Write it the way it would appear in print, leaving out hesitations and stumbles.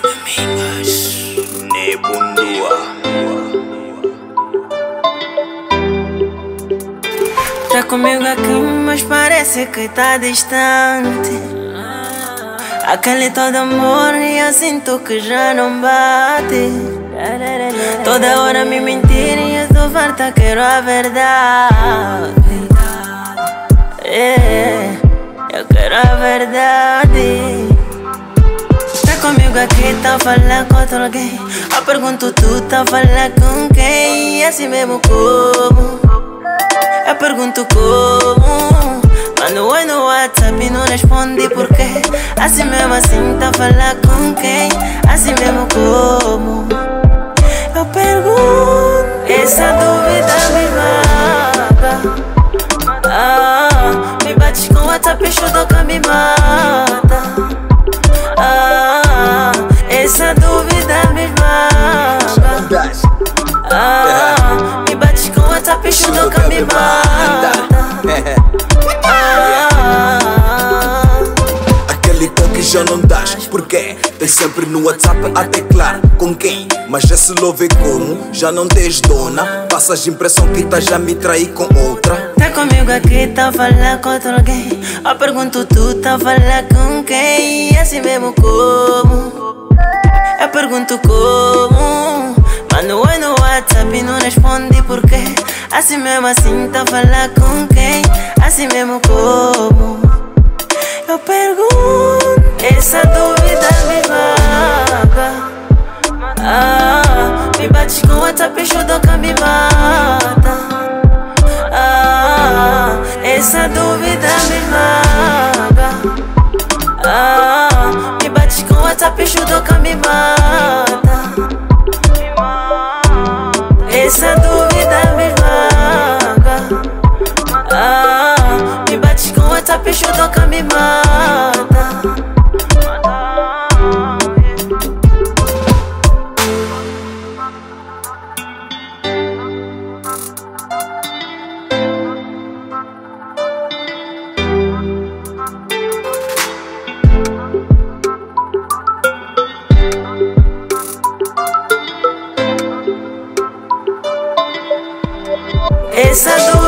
Amigas, Nebundua. Tá comigo aqui, mas parece que tá distante. Aquele todo amor e eu sinto que já não bate. Toda hora me mentir e eu tô farta, quero a verdade. Eu quero a verdade. Tá comigo aqui, tá a falar com outro alguém. Eu pergunto, tu tá a falar com quem? Assim mesmo como? Eu pergunto como? Mando oi no WhatsApp e não responde por quê? Assim mesmo assim, tá a falar com quem? Assim mesmo como? Eu pergunto, essa dúvida me mata. Me bates com o WhatsApp e chudoca me mata. Essa dúvida me mata. Me bates com o WhatsApp e chudoca me mata. Aquele toque já não das, porque tens sempre no WhatsApp a teclar com quem? Mas já se louve como? Já não tens dona? Passas impressão que estás a me trair com outra. Tá comigo aqui, tá a falar com outro alguém. Eu pergunto, tu tá a falar com quem? Assim mesmo como? Eu pergunto como? Mando oi no WhatsApp e não responde por quê? Assim mesmo assim, tá a falar com quem? Assim mesmo como? Eu pergunto, essa dúvida me mata. Me bates com o WhatsApp e chudoca me mata. Essa dúvida me mata. Me bates com o WhatsApp e chudoca me mata. Essa dúvida me mata. Me bates com o WhatsApp e chudoca me mata. Essa dúvida